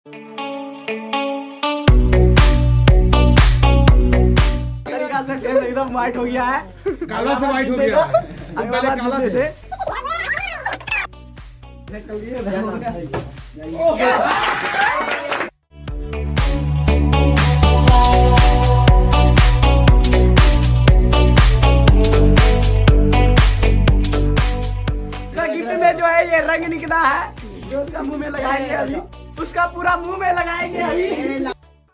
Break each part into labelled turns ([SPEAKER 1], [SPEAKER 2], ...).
[SPEAKER 1] एकदम व्हाइट हो गया है,
[SPEAKER 2] काला से व्हाइट हो गया है। पहले काला से
[SPEAKER 1] गिफ्ट में जो है ये रंग निकला है, जो उसका मुंह में लगाएंगे अभी, उसका पूरा मुंह में लगाएंगे अभी।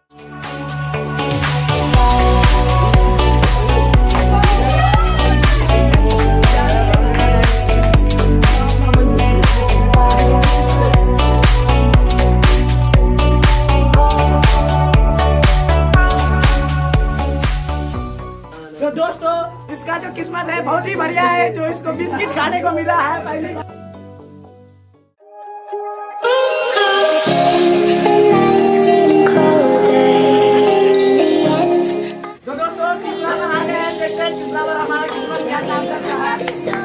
[SPEAKER 1] तो दोस्तों इसका जो किस्मत है बहुत ही बढ़िया है, जो इसको बिस्किट खाने को मिला है पहली बार। तो दोस्तों कितना बना गए हैं, देखते हैं कितना बार हमारा किस्मत क्या काम कर रहा है।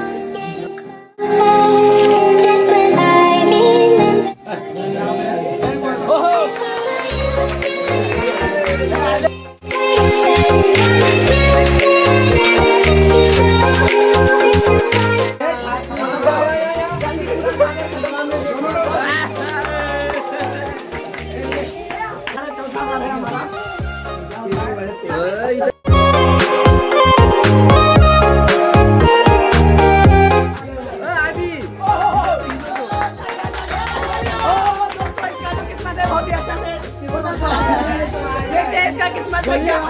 [SPEAKER 1] इसका किस्मत में क्या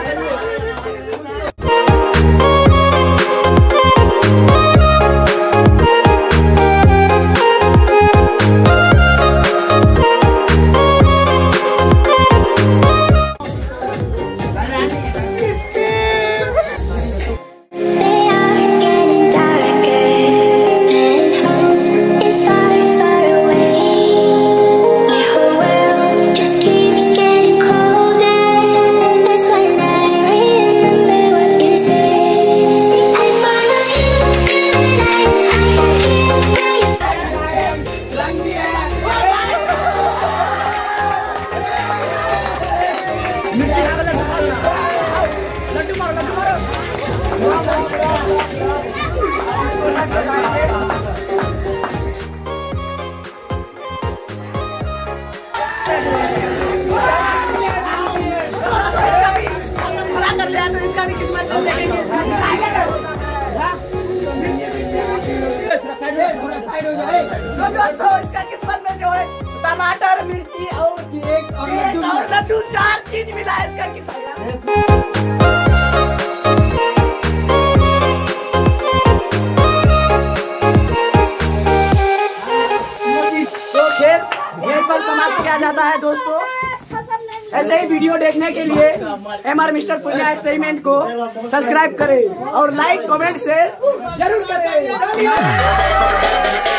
[SPEAKER 1] कर लिया, तो इसका भी किस्मत देखेंगे। तो दोस्तों इसका किस्मत में जो है टमाटर, मिर्ची और लड्डू, 4 चीज मिला है इसका किस्मत। तो फिर यहीं पर समाप्त किया जाता है दोस्तों। ऐसे ही वीडियो देखने के लिए MR मिस्टर पुनिया एक्सपेरिमेंट को सब्सक्राइब करें और लाइक कमेंट शेयर जरूर करें।